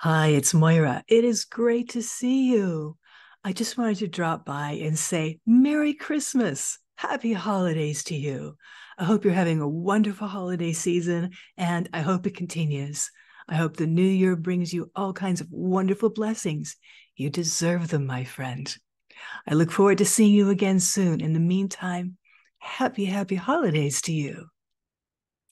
Hi, it's Moira. It is great to see you. I just wanted to drop by and say Merry Christmas. Happy holidays to you. I hope you're having a wonderful holiday season and I hope it continues. I hope the new year brings you all kinds of wonderful blessings. You deserve them, my friend. I look forward to seeing you again soon. In the meantime, happy holidays to you.